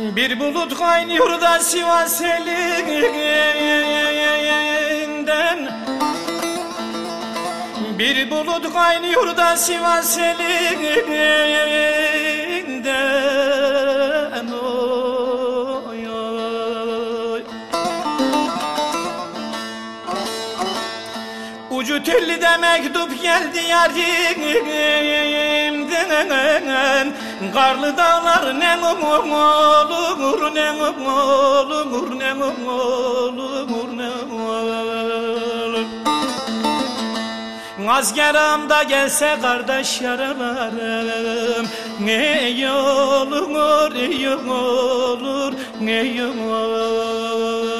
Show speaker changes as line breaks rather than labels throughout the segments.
Bir bulut kaynıyor da Sivas elinden, bir bulut kaynıyor da Sivas elinden. Oy, oy. Ucu telli de mektup geldi yarimden. Karlı dağlar ne olur, ne olur, ne olur, ne olur. Azgeram gelse kardeş yaralarım, ne olur, ne olur, ne olur.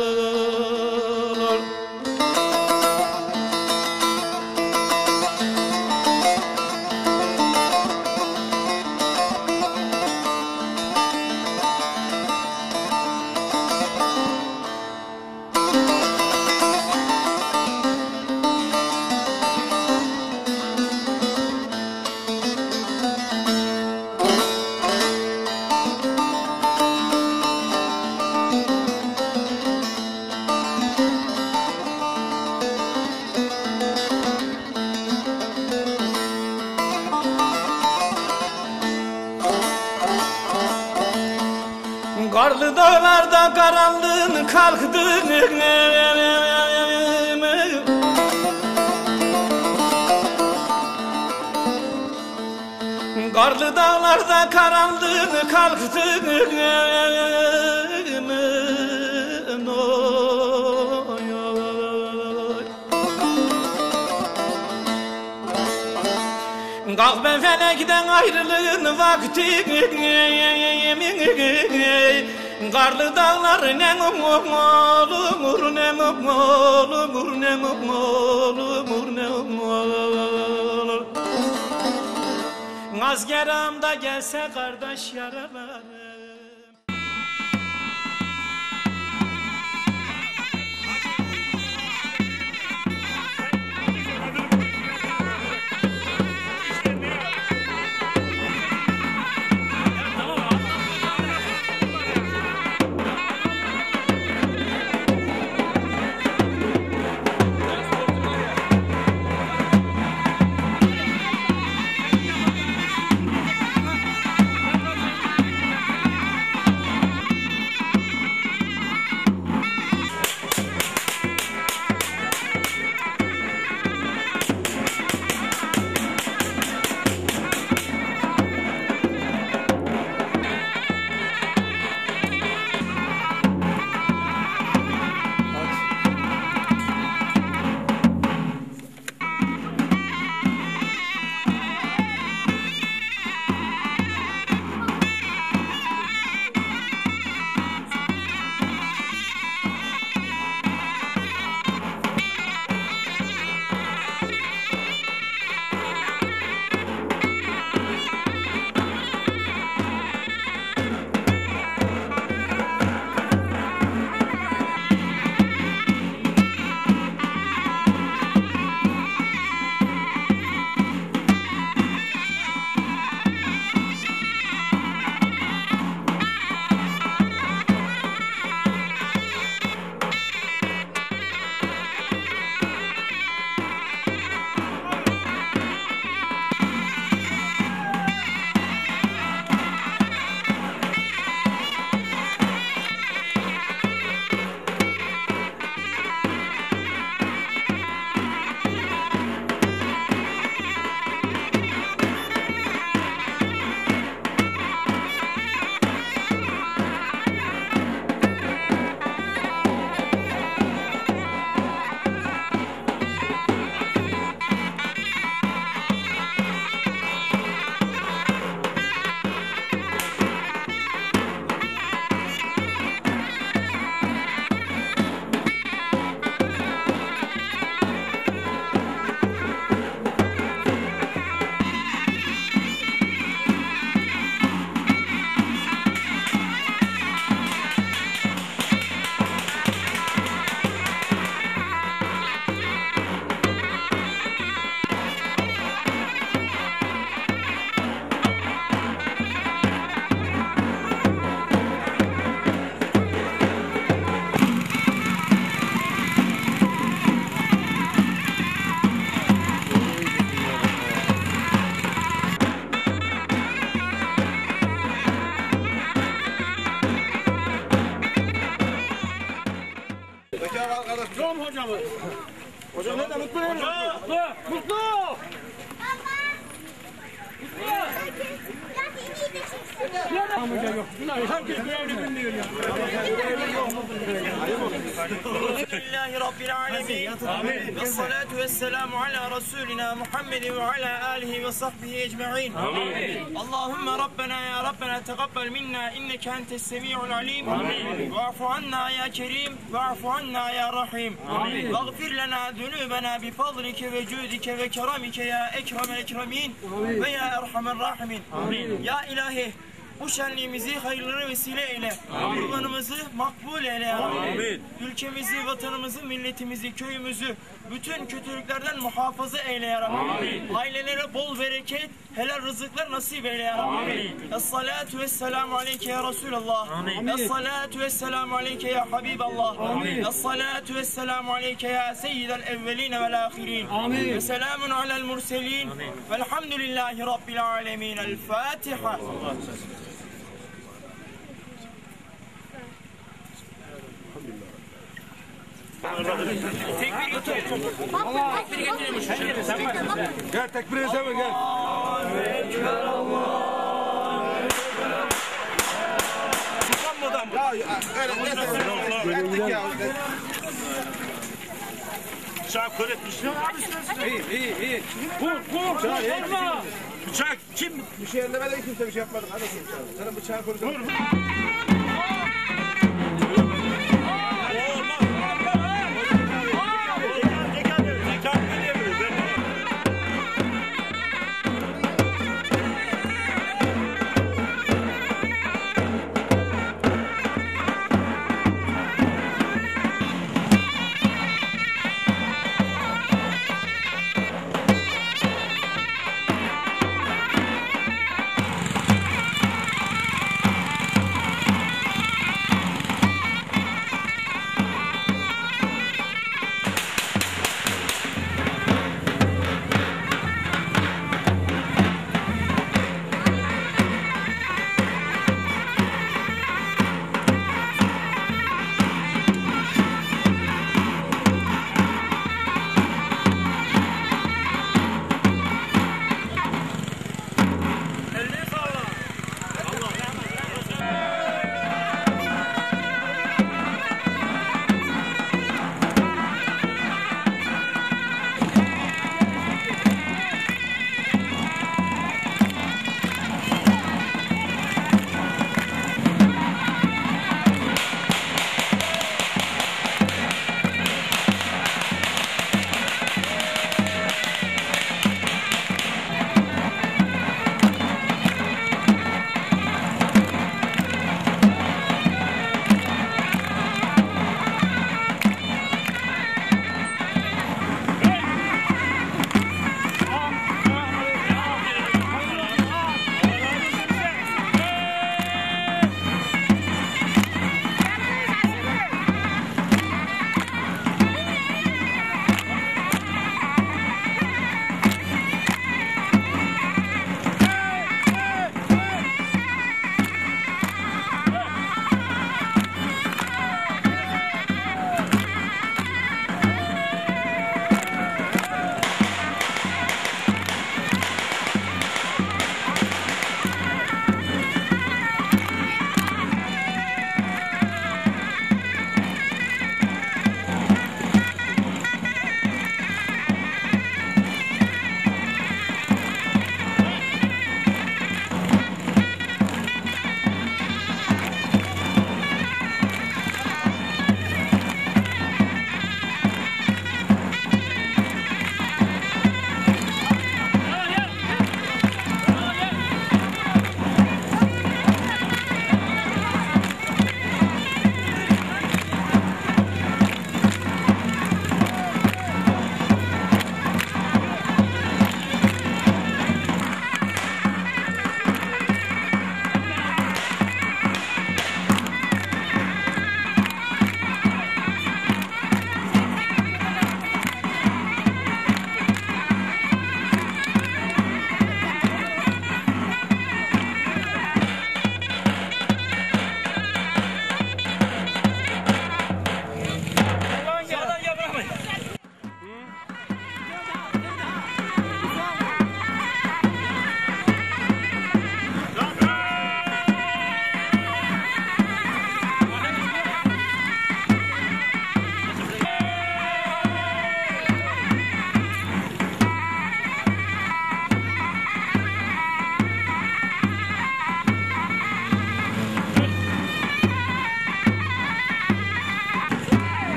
Karlı dağlarda karanlığın kalktı, karlı dağlarda karanlığın kalktı. Oy, oy. Kalk ben felekten ayrılığın vakti, karlı dağlar ne olur, ne olur, ne olur, ne olur. Azgeram da gelse kardeş yaralarım.
hocamı. Hocam nerede? Mutlu nerede? Mutlu!
Elhamdülillahi Rabbil alemin. Ve salatu ve selamu ala Resulina Muhammedin ve ala alihi ve sahbihi ecma'in. Allahümme Rabbena ya Rabbena tegabbel minna inneke entes semi'ul alim. Ve'afu anna ya kerim. Ve'afu anna ya rahim. Veğfir lena zunubena bi fadlike ve cudike ve keramike ya ekremel ekremin. Ve ya erhamer rahimin. Ya ilahi, bu şenliğimizi hayırlara vesile eyle. Kurbanımızı makbul eyle ya Rabbi. Ülkemizi, vatanımızı, milletimizi, köyümüzü bütün kötülüklerden muhafaza eyle ya Rabbi. Ailelere bol bereket, helal rızıklar nasip eyle ya Rabbi. Es-salatu vesselamu aleyke ya Resulallah. Es-salatu vesselamu aleyke ya Habiballah. Es-salatu vesselamu aleyke ya seyyidel evveline vel ahirin. Ve selamun alel murselin. Velhamdülillahi Rabbil alemin. El Fatiha. Tekbir getirelim. Tekbir getirelim.
Gel tekbir etsene gel.
Çıkanmadan.
Öyle ya.
Bıçak kör etmiş.
İyi. Vur.
Bıçak kim?
Bir şey ellemeden kimse bir şey yapmadı. Hadi sana bıçağı koydum.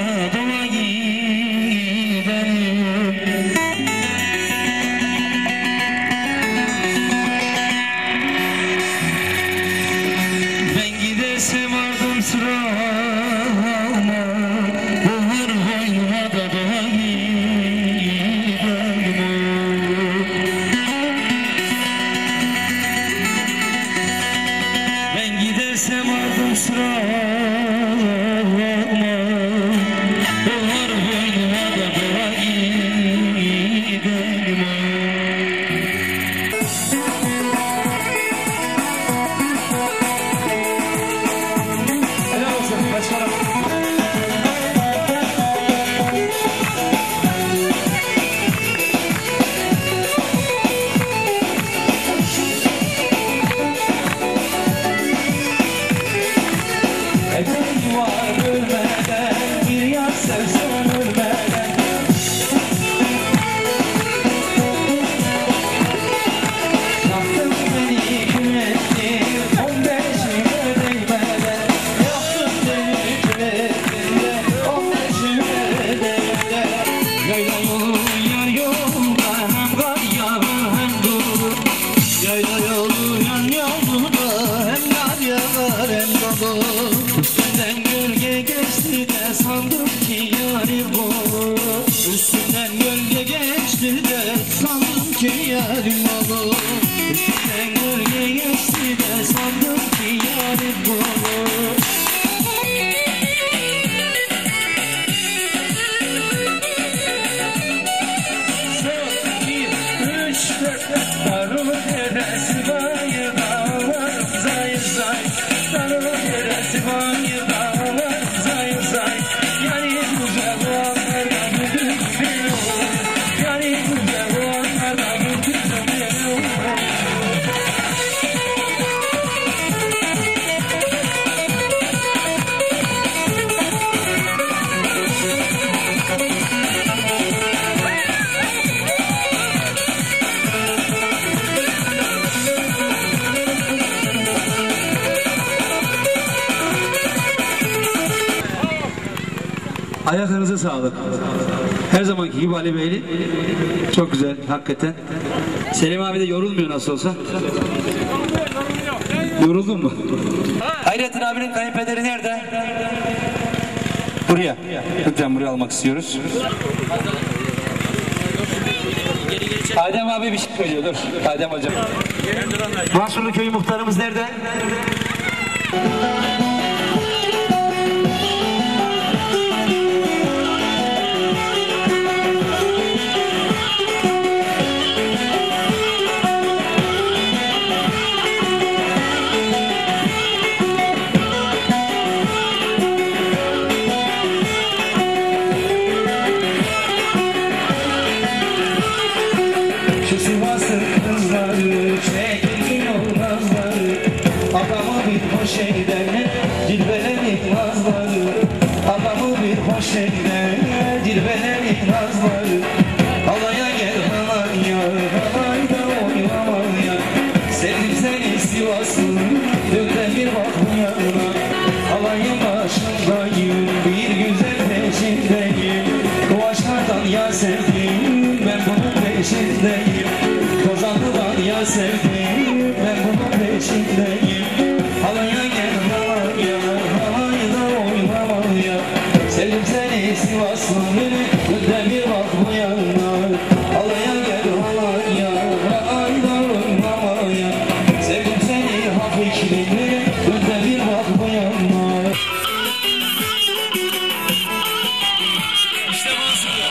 dola giderim. Ben gidersem ardım sırama, bahar boynuma da dola giderim. Ben gidersem ardım sırama, bahar boynuma da dola giderim.
Helal olsun başkanım.
Ecel var ölmeden, bir yar sevsen ölmeden. Yaktın beni kül ettin, 15'ime değmeden. Yaktın beni kül ettin de, 15'ime değmeden. Yayla yolu yar yolunda, hem kar yağar hem dolu. Yayla yolu yan yolunda, hem kar yağar hem dolu. Üstünden gölge geçti de sandım ki yarim bu. Üstünden gölge geçti de sandım ki yarim bu. Üstünden gölge geçti de sandım ki yarim bu. Son, 1, 3, 4, Darul deresi bayır dağlar zay zay. Darul deresi bayır dağlar zay zay. Yani güzel olanlardan bütün bir olur. Yani güzel olanlardan bütün bir olur.
Ayaklarınıza sağlık. Her zamanki gibi Ali Beyli. Çok güzel hakikaten. Selim abi de yorulmuyor nasıl olsa. Yoruldun mu? Hayrettin abinin kayınpederi nerede? Buraya. Lütfen buraya almak istiyoruz. Adem abi bir şey söylüyor. Dur. Adem hocam. Mansurlu köyü muhtarımız nerede?
Şu Sivas'ın kızları, çekilgin olmazları, adamı bir hoş eyler, cilvelerin nazları. Adamı bir hoş eyler, cilvelerin nazları. Alaya gel halaya, halayda oynamaya. Sevdim seni Sivas'ın, dönde bir bak bu yana. Alayın başındayım, bir güzel peşindeyim. Kuvaşlardan ya sevdim, ben bunun peşindeyim. Kozanlı'dan ya sevdim, ben bunun peşindeyim. Halaya gel halaya, halayda oynamaya. Sevdim seni Sivas'ın, dönde bir bak bu yana. Halaya gel halaya, halayda oynamaya. Sevdim seni Hafikli'ni, dönde bir bak bu yana.
İşte Mansur.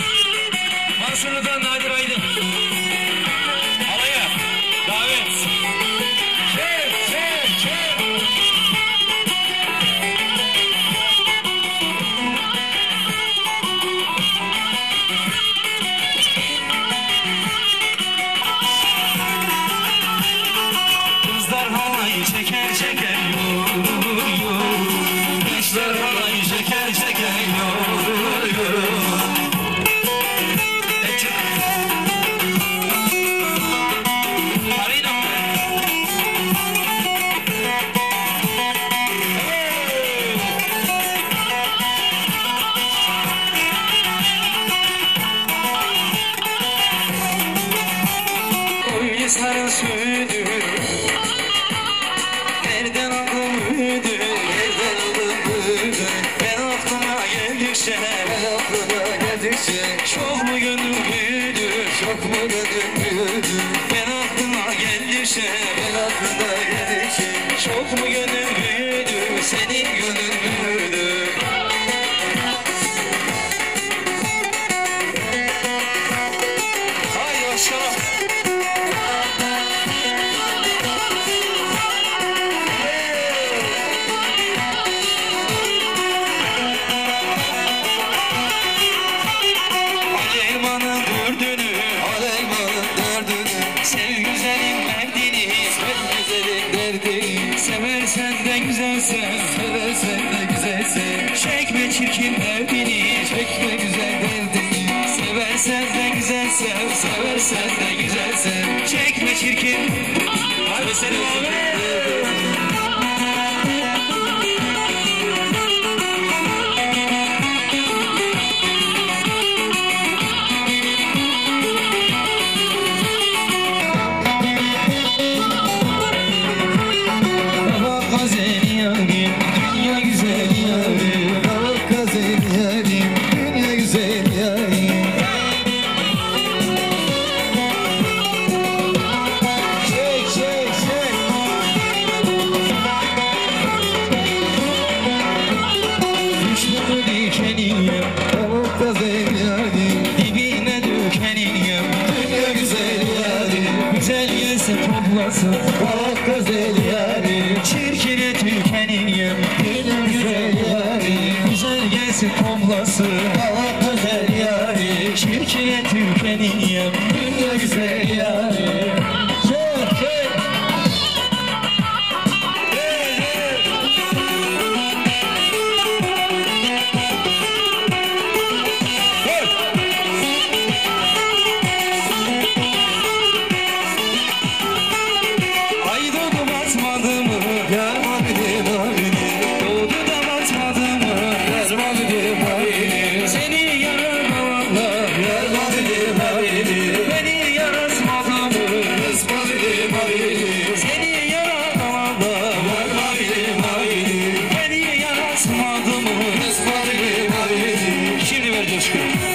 Mansurlu'dan Nadir Aydın. Alaya davet.
sarı sütü. Nereden aldın müdür, nereden aldın müdür? Ben aklıma geldikçe, çok mu gönlüm büyüdü, çok mu gönlüm büyüdü? Ben aklıma geldikçe, çok mu gönlüm büyüdü, senin gönlün büyüdü. Haydi başlayalım. Seversen de güzelsin, çekme çirkin derdini, çekme güzel derdini. Seversen de güzelsin, seversen de güzelsin, çekme çirkin. Hadi sen
ah güzel yarim,
çirkine tükeneyim,
güzel yarim,
güzel gelsin komlası.
ah güzel yarim,
Çirkine tükeneyim,
güzel yarim.
Şimdi ver coşku.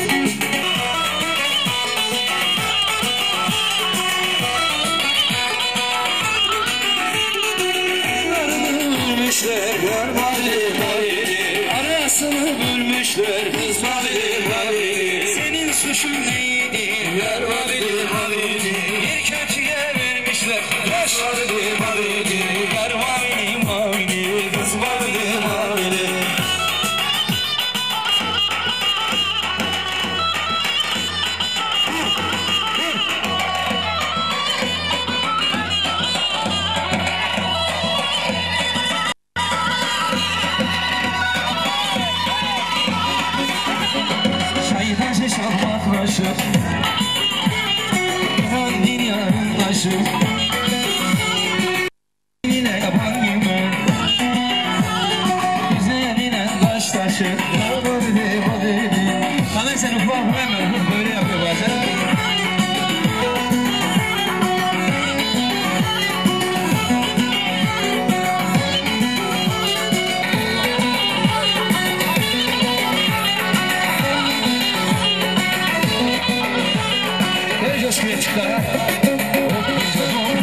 Arasını bölmüşler, senin suçun neydi? Bir kötüye vermişler, Şeytan şalmaklaşır, dünyanın taşı. Yine yapan gibi, güzeline taş taşı. Bana sen ufak verme, böyle yapıyor bazen. Coşkuya çıkar.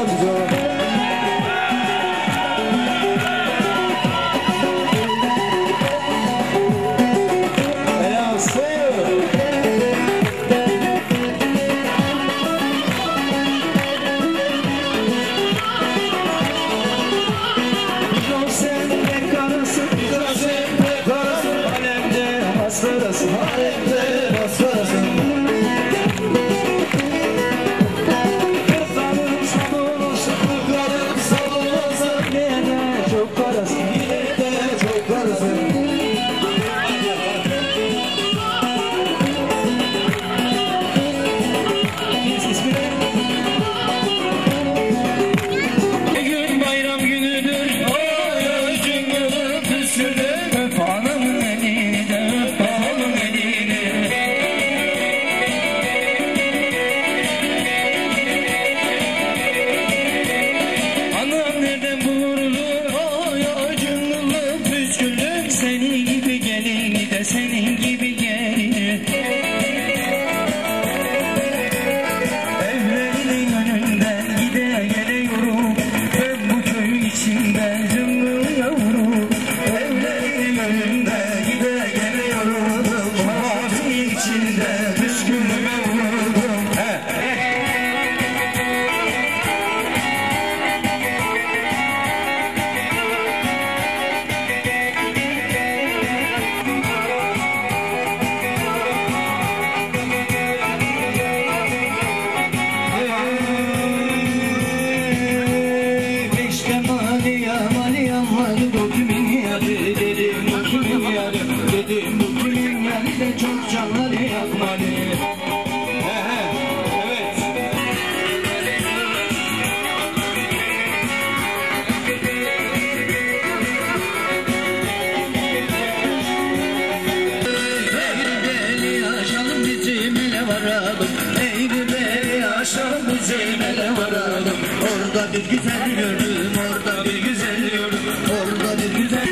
Orada bir güzel gördüm, orada bir güzel gördüm, orada bir güzel.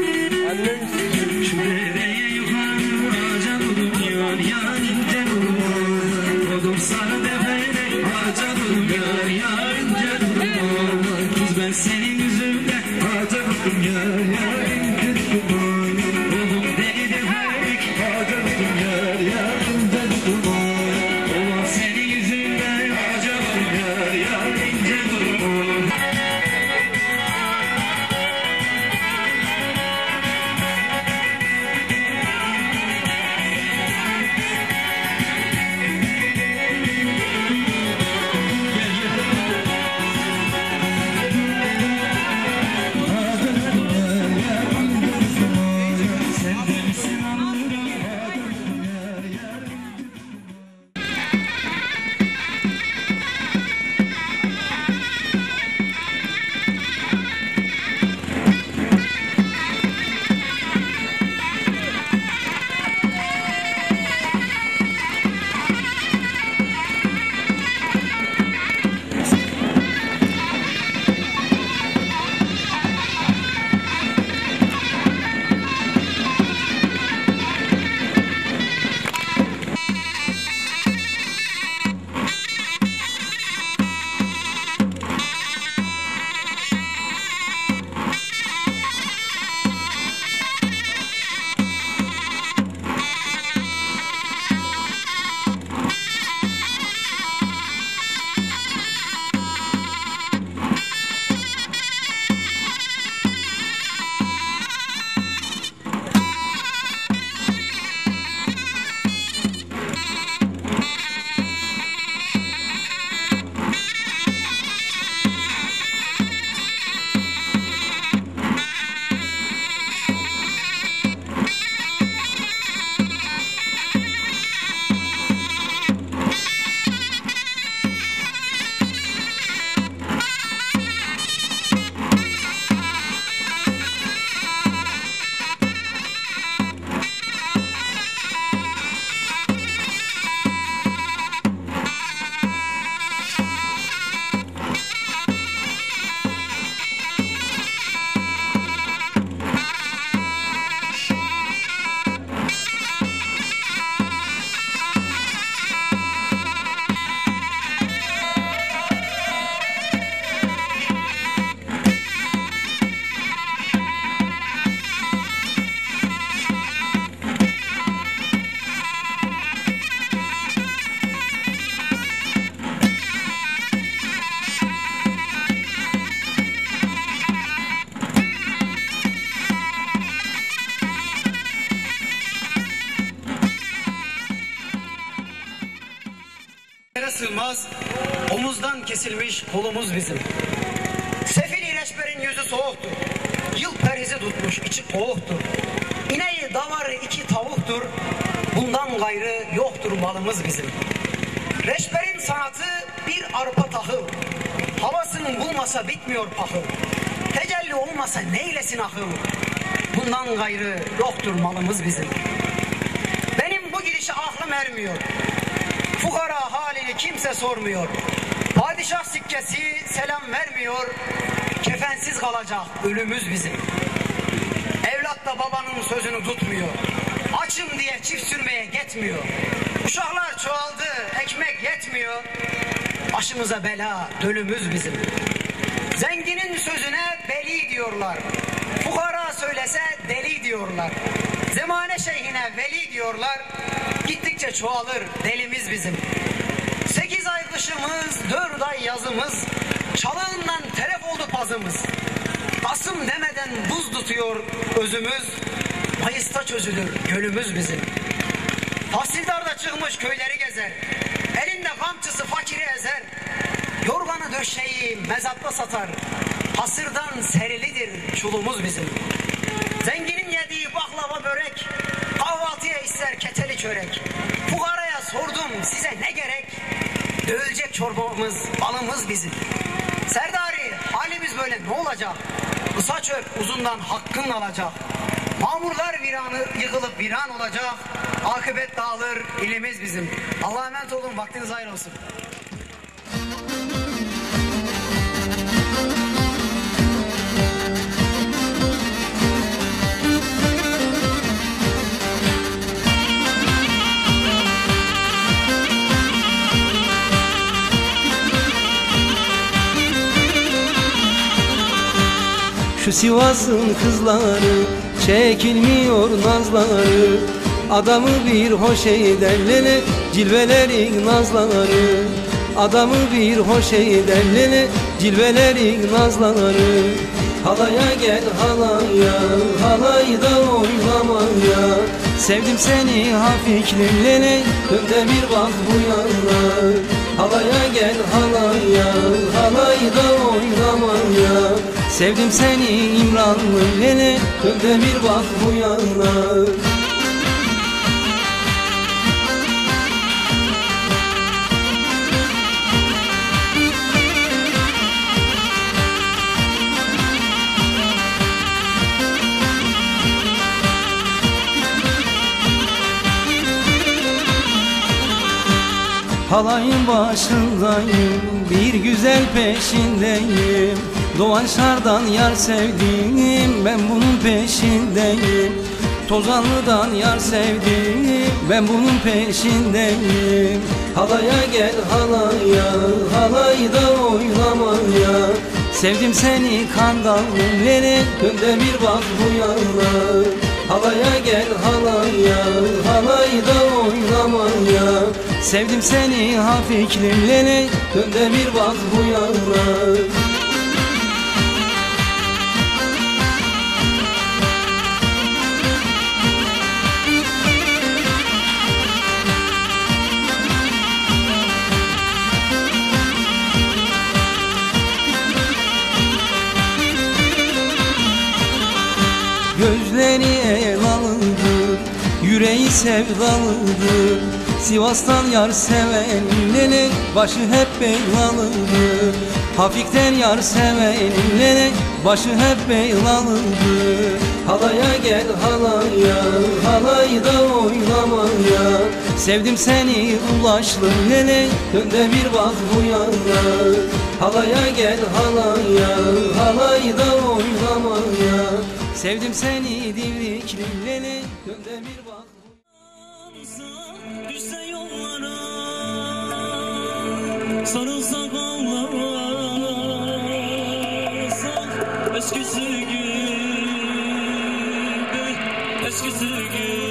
Şuraya yukarı ağaca bulunuyor, yanınca bulunuyor. Kodum sarı tepede ağaca bulunuyor, yanınca bulunuyor. Kız ben senin yüzünden ağaca bulunuyor, yanınca bulunuyor. Oğlum deli deferdik ağaca bulunuyor, yanınca bulunuyor. Oğlum senin yüzünden ağaca bulunuyor, yanınca bulunuyor.
kesilmiş kolumuz bizim. Sefil reçberin yüzü soğuktur. Yıl perizi tutmuş içi koğuktur. İneği davarı iki tavuktur. Bundan gayrı yoktur malımız bizim. Reçberin sanatı bir arpa tahıl. Havasını bulmasa bitmiyor pahıl. Tecelli olmasa neylesin akıl. Bundan gayrı yoktur malımız bizim. Benim bu gidişe aklım ermiyor. Fukara halini kimse sormuyor. Padişah sikkesi selam vermiyor. Kefensiz kalacak ölümüz bizim. Evlat da babanın sözünü tutmuyor. Açım diye çift sürmeye gitmiyor. Uşaklar çoğaldı, ekmek yetmiyor. Başımıza bela, dölümüz bizim. Zenginin sözüne beli diyorlar. Fukara söylese deli diyorlar. Zemane şeyhine veli diyorlar. Gittikçe çoğalır delimiz bizim. 8 ay kışımız, 4 ay yazımız. Çalığından telef oldu pazımız. Kasım demeden buz tutuyor özümüz. Mayıs'ta çözülür gölümüz bizim. Tahsildar da çıkmış köyleri gezer. Elinde kamçısı fakiri ezer. Yorganı döşeği mezatta satar. Hasırdan serilidir çulumuz bizim. Zenginin yediği baklava börek. Kahvaltıya ister keteli çörek. Fukaraya sordum size ne gerek? Dövülecek çorbamız, balımız bizim. Serdari halimiz böyle ne olacak? Kısa çöp uzundan hakkın alacak. Mamurlar viranı yıkılıp viran olacak. Akıbet dağılır ilimiz bizim. Allah'a emanet olun, vaktiniz hayır olsun.
Şu Sivas'ın kızları çekilmiyor nazları. Adamı bir hoş eder lele cilvelerin nazları. Adamı bir hoş eder lele cilvelerin nazları. Halaya gel halaya, halayda oynamaya. Sevdim seni hafiklim lele, dön de bir bak bu yana. Halaya gel halaya, halayda oynamaya. Sevdim seni İmranlı lele, dön de bir bak bu yana. Halayın başındayım, bir güzel peşindeyim. Doğan şardan yar sevdim, ben bunun peşindeyim. Tozanlı'dan yar sevdim, ben bunun peşindeyim. Halaya gel halaya, halayda oynamaya. Sevdim seni kandallım lele, dön de bir bak bu yana. Halaya gel halaya, halayda oynamaya. Sevdim seni hafiklim lele, dön de bir bak bu yana. Gözleri el alındır, yüreği sevdalıdır. Sivas'tan yar seven lele, başı hep belalıdır. Hafik'ten yar seven lele, başı hep belalıdır. Halaya gel halaya, halayda oynamaya. Sevdim seni ulaşlım lele, dön de bir bak bu yana. Halaya gel halaya, halayda oynamaya. Sevdim seni divriklim lele, dön de bir bak.
Düşse yollara, sarılsak ağlasak, eskisi gibi, eskisi gibi.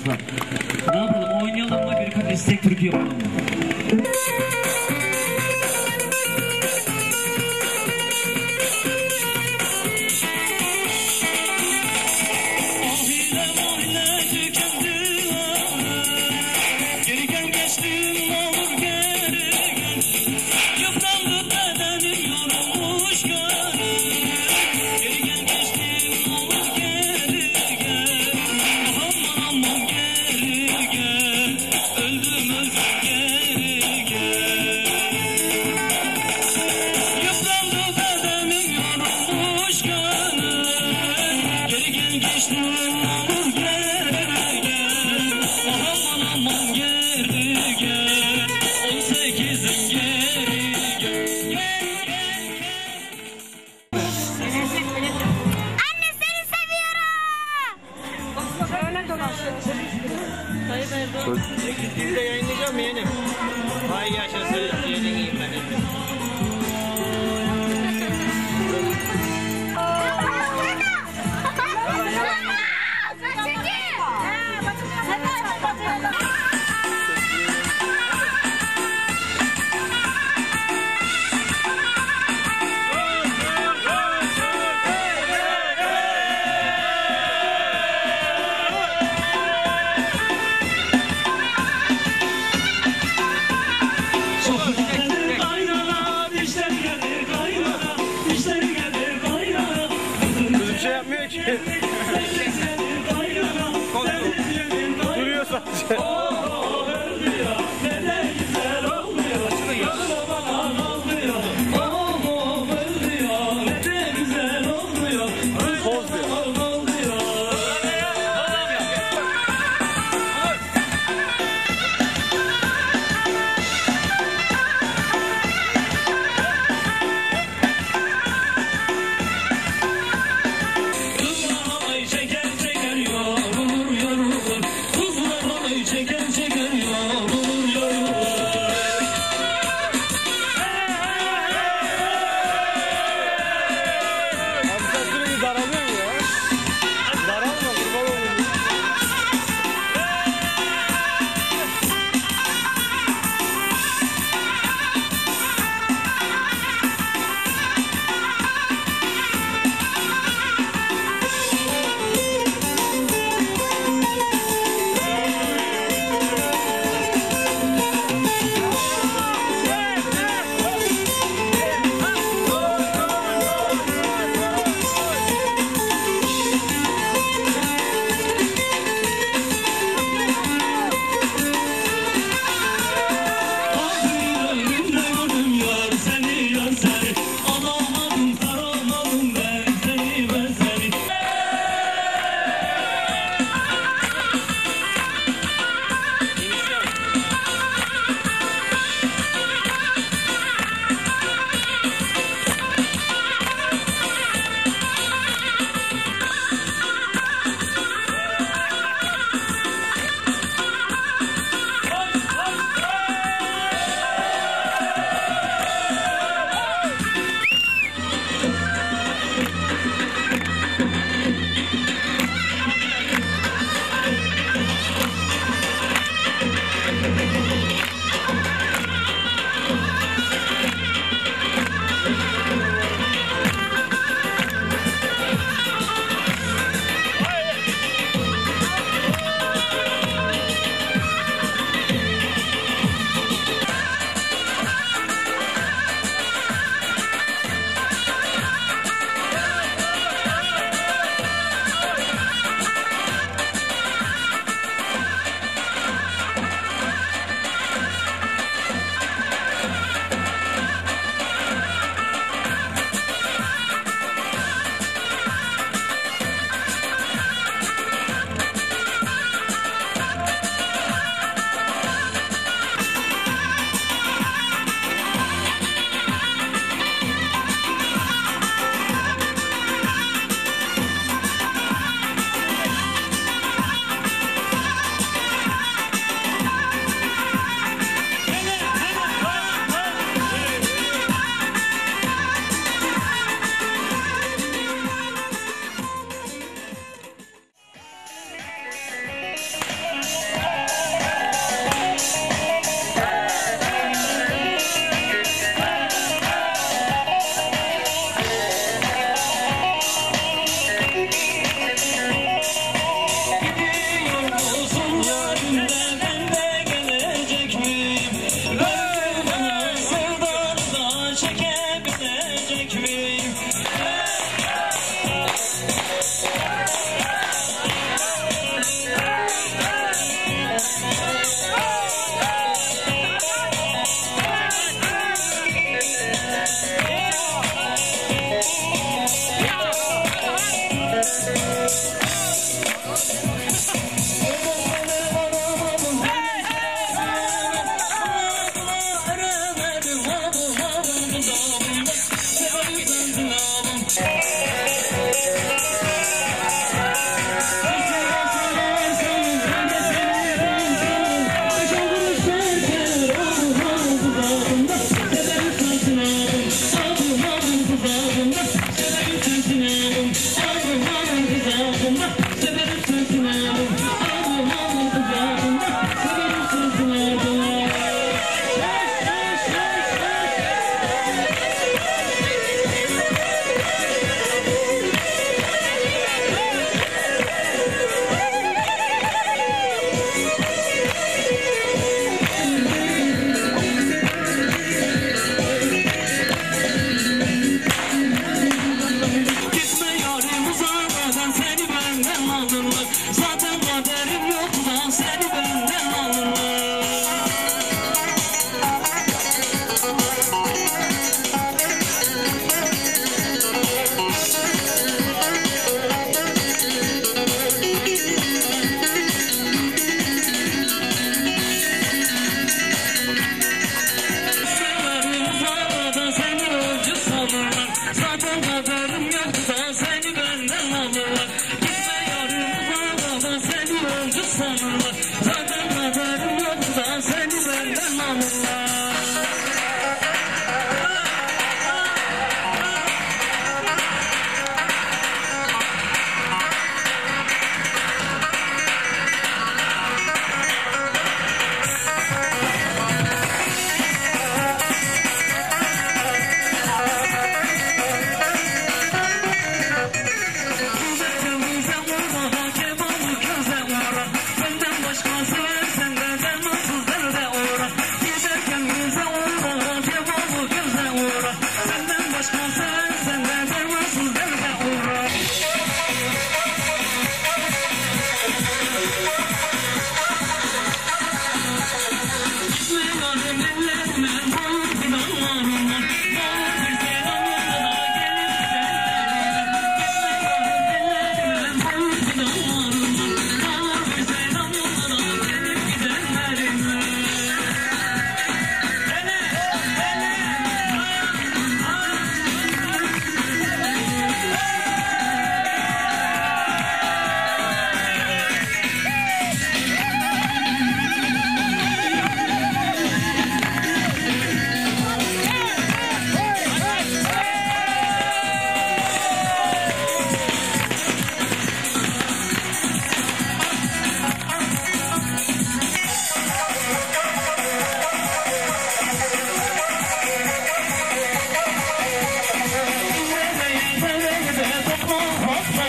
Sultan. Ne yapalım, oynayalım mı, birkaç istek türkü yapalım mı?
Sizde yayınlayacağım mı yeğenim? Vay yaşasın yeğenim iyiyim ben.
Bir şey yapmıyor ki. Duruyor sadece. Poz diyor.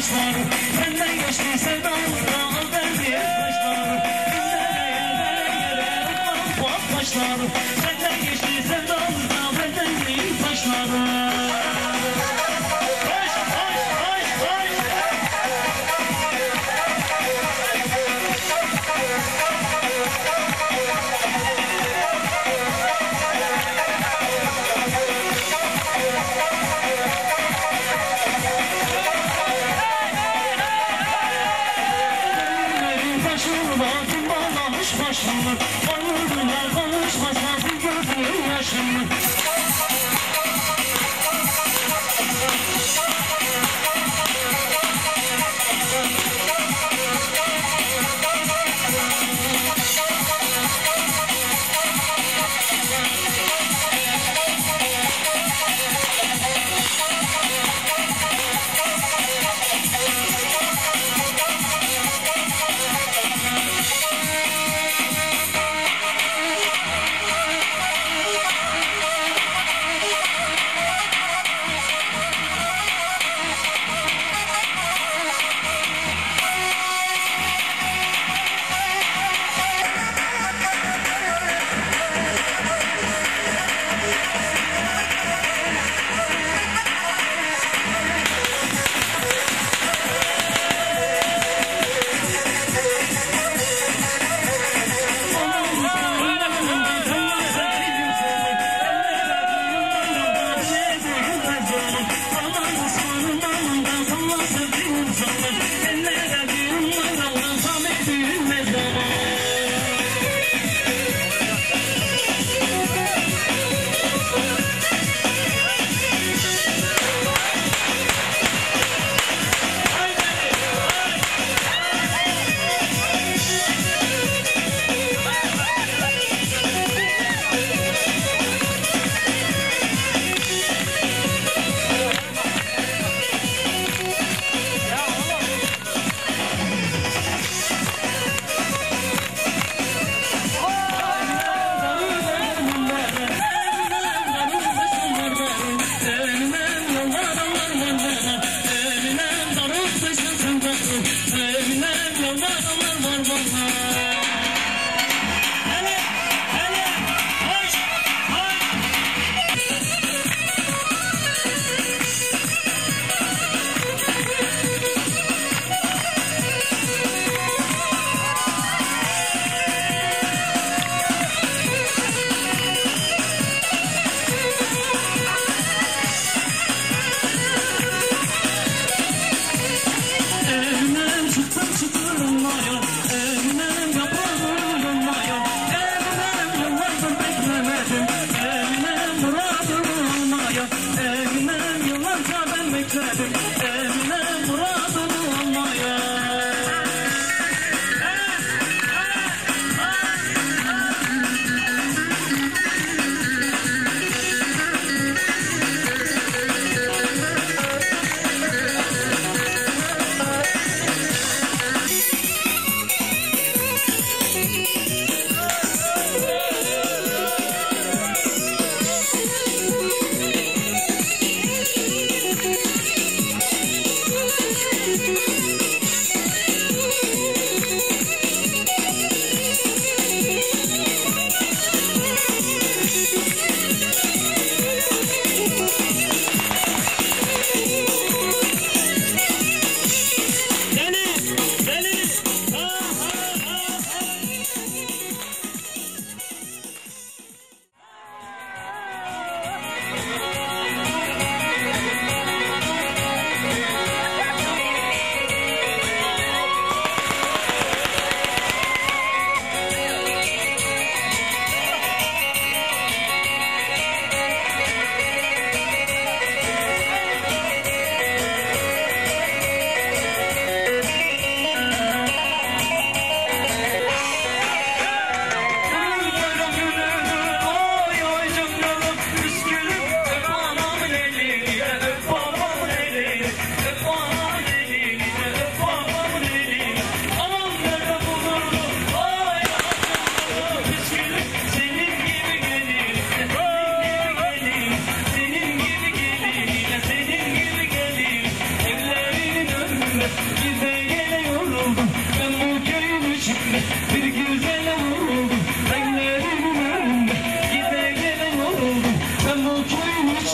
başları Senden geçti sevdalıkta al verdiğim taşları Başları senden geçti sevdalıkta verdiğim taşları Başımı Tanrılar konuşmasın gözünün yaşını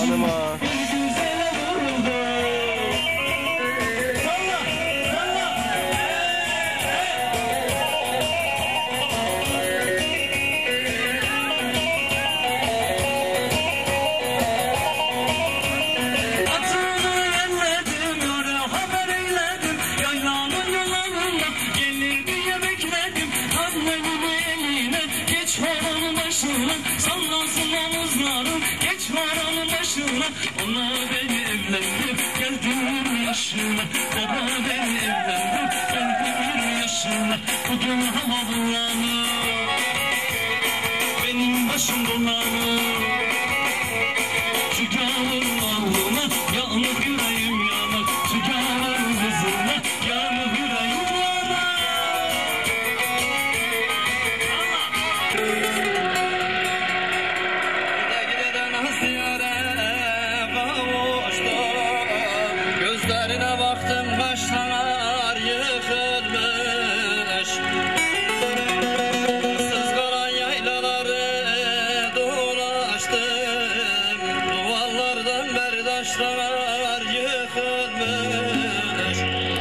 Canıma.
Ona beni evlendim, geldim yaşına. Ona beni evlendim, geldim yaşına. Bugün hava bulanır, benim başım dolanır. Şu gavurun ağlına yanıp yüreğim yanar. Şu gavurun kızına yanıp yüreğim yanar.
Gözlerine baktım başlar yıkılmış. Sızgalan yaylaları dolaştım. Duvarlardan berdaşlar yıkılmış.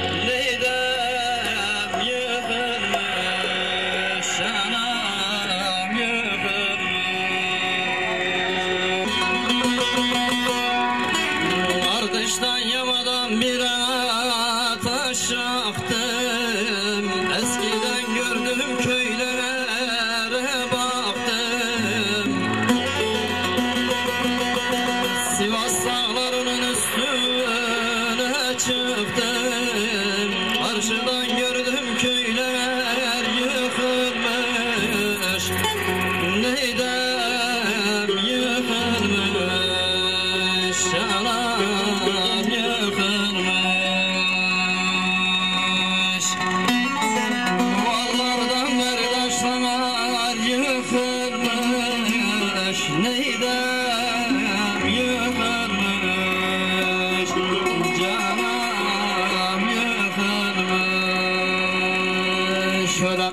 Neydem yıkılmış, anam yıkılmış. Ardıştan yamadan bir taş yaktım. Eskiden gördüğüm köylere baktım. Sivas dağlarının üstüne çıktım. Karşıdan gördüğüm köyler yıkılmış. Neydem yıkılmış, anam yıkılmış. Duvarlardan berdaşlar yıkılmış. Neydem yıkılmış, canım yıkılmış. Şöyle.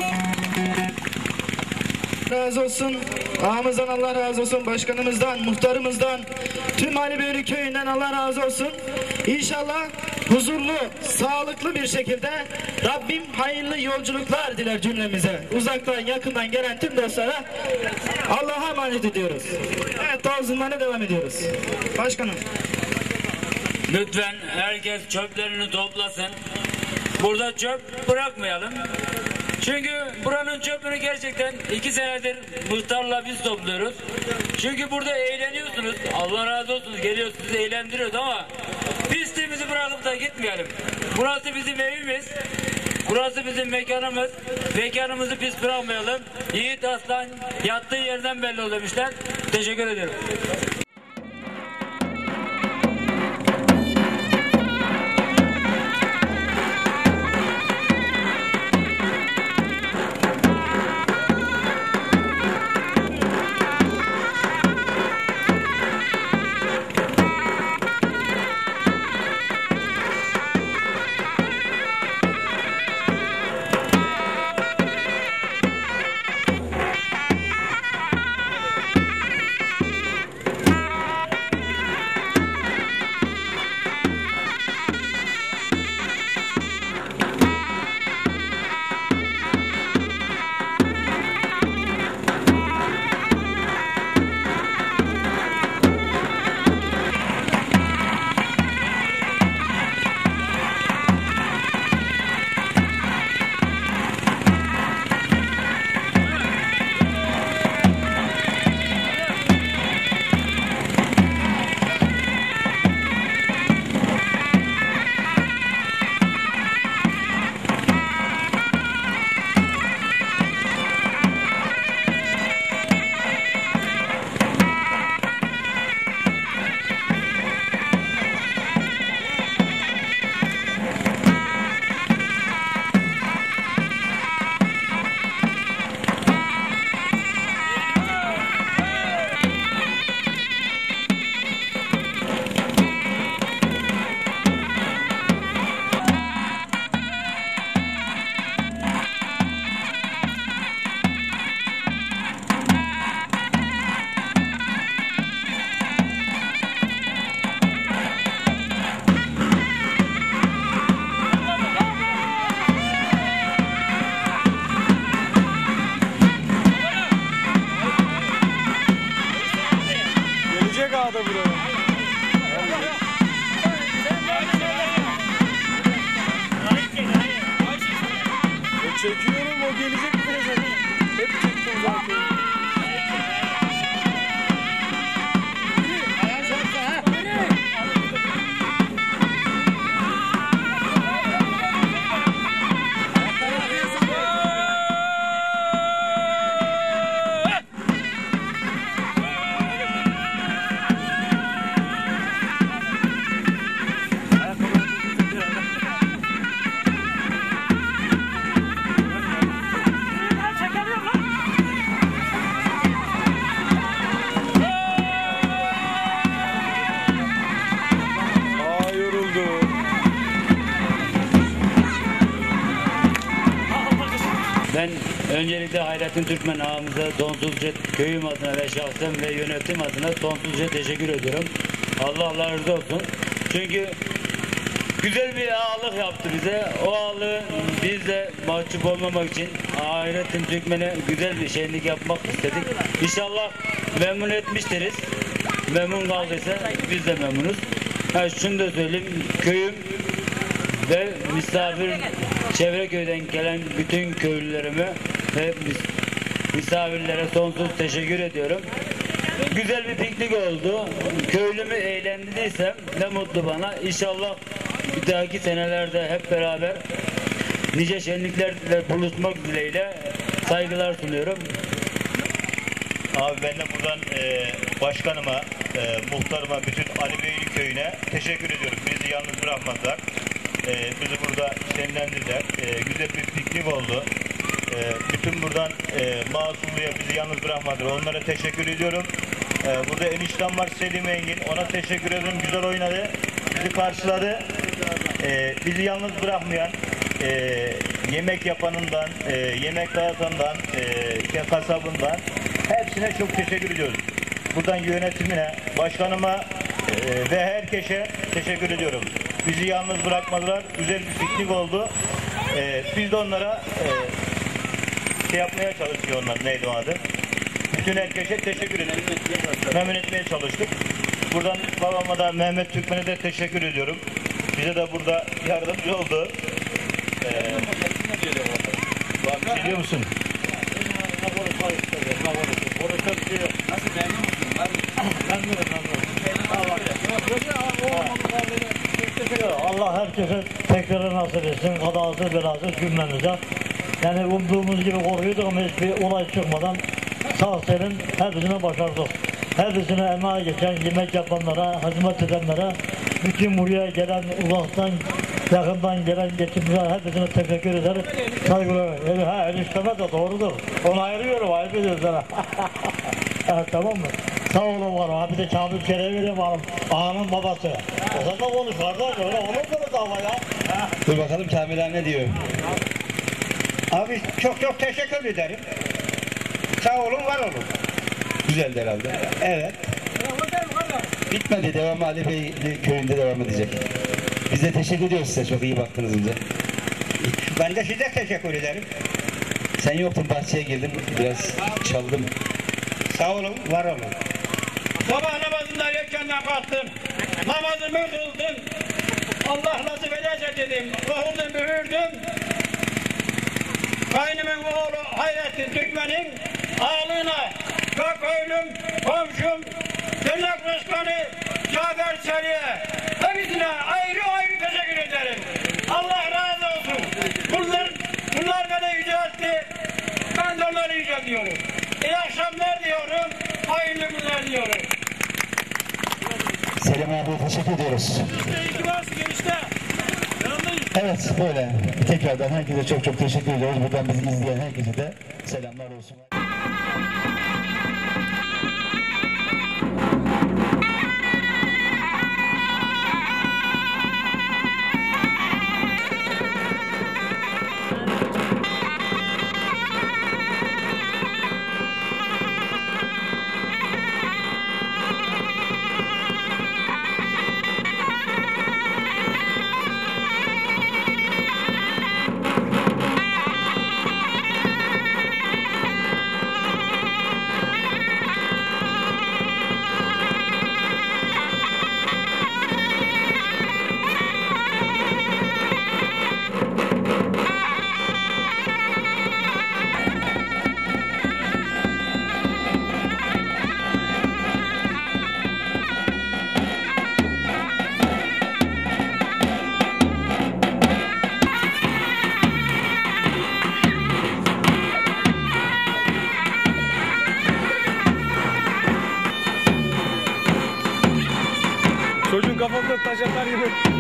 Razı olsun. Ağamızdan Allah razı olsun. Başkanımızdan, muhtarımızdan, tüm Alibeyli köyünden Allah razı olsun. İnşallah huzurlu, sağlıklı bir şekilde Rabbim hayırlı yolculuklar diler cümlemize. Uzaktan, yakından gelen tüm dostlara Allah'a emanet ediyoruz. Evet, tavzımlarına devam ediyoruz. Başkanım.
Lütfen herkes çöplerini toplasın. Burada çöp bırakmayalım. Çünkü buranın çöpünü gerçekten 2 senedir muhtarla biz topluyoruz. Çünkü burada eğleniyorsunuz. Allah razı olsun, geliyoruz sizi eğlendiriyoruz ama pisliğimizi bırakıp da gitmeyelim. Burası bizim evimiz. Burası bizim mekanımız. Mekanımızı pis bırakmayalım. Yiğit Aslan yattığı yerden belli oluyor demişler. Teşekkür ederim.
da buraya. Çekiyorum, o gelecek birazdan. Hep çektim zaten.
Ben öncelikle Hayrettin Türkmen ağamıza sonsuzca köyüm adına ve şahsım ve yönetim adına sonsuzca teşekkür ediyorum. Allah razı olsun. Çünkü güzel bir ağalık yaptı bize. O ağalığı biz de mahcup olmamak için Hayrettin Türkmen'e güzel bir şenlik yapmak istedik. İnşallah memnun etmiştiriz. Memnun kaldıysa biz de memnunuz. Şunu da söyleyeyim. Köyüm ve misafir çevre köyden gelen bütün köylülerime ve misafirlere sonsuz teşekkür ediyorum. Güzel bir piknik oldu. Köylümü eğlendirdiysem ne mutlu bana. İnşallah bir dahaki senelerde hep beraber nice şenliklerle buluşmak dileğiyle saygılar sunuyorum.
Abi ben de buradan başkanıma, muhtarıma, bütün Ali Beyli köyüne teşekkür ediyorum. Bizi yalnız bırakmadılar. Bizi burada şenlendirdiler. Güzel bir piknik oldu. Bütün buradan Masumlu'ya bizi yalnız bırakmadılar. Onlara teşekkür ediyorum. Burada eniştem var Selim Engin. Ona teşekkür ediyorum. Güzel oynadı. Bizi karşıladı. Bizi yalnız bırakmayan yemek yapanından, yemek dağıtandan, kasabından hepsine çok teşekkür ediyoruz. Buradan yönetimine, başkanıma ve herkese teşekkür ediyorum. Bizi yalnız bırakmadılar. Güzel bir piknik oldu. Biz de onlara şey yapmaya çalışıyor onlar. Neydi o adı? Bütün herkese teşekkür ediyoruz. Memnun etmeye çalıştık. Buradan babama da Mehmet Türkmen'e de teşekkür ediyorum. Bize de burada yardımcı oldu. Biliyor musun?
Allah herkese tekrar nasip etsin. Kazasız belasız cümlemize. Yani umduğumuz gibi korkuyorduk ama hiçbir olay çıkmadan sağ selim hepsine başardık. Hepsine emeği geçen, yemek yapanlara, hizmet edenlere, bütün buraya gelen, uzaktan, yakından gelen geçimciler hepsine teşekkür ederim. Saygılar. Ha, enişteme de doğrudur. Onu ayırıyorum, ayıp ediyoruz sana. Evet, tamam mı? Sağ olun var. Abi de Kamil Çere'ye vereyim hanım. Ağanın babası. O zaman da konuş kardeş. Öyle olur mu dava ya?
Dur bakalım Kamil abi ne diyor?
Abi çok teşekkür ederim. Sağ olun, var olun.
Güzeldi herhalde.
Evet.
Bitmedi. Devamı Ali Bey köyünde devam edecek. Biz de teşekkür ediyoruz size. Çok iyi baktınız önce.
Ben de size teşekkür ederim.
Sen yoktun, bahçeye girdim. Biraz çaldım.
Sağ olun, var olun.
Sabah namazında erkenden kalktım. Namazımı kıldım. Allah nasip ederse dedim. Okudum, büyürdüm. Kaynımın oğlu Hayrettin Türkmen'in ağlığına köylüm, komşum, Tırnak Başkanı Cafer Çeli'ye hepsine ayrı ayrı teşekkür ederim. Allah razı olsun. Bunlar beni yüceltti. Ben de onları yüceltiyorum. İyi akşamlar diyorum. Hayırlı günler diyorum.
Selim abiye teşekkür ediyoruz.
İyi ki varsın genişte.
Evet, böyle. Tekrardan herkese çok teşekkür ediyoruz. Buradan bizi izleyen herkese de selamlar olsun.
taş atar gibi.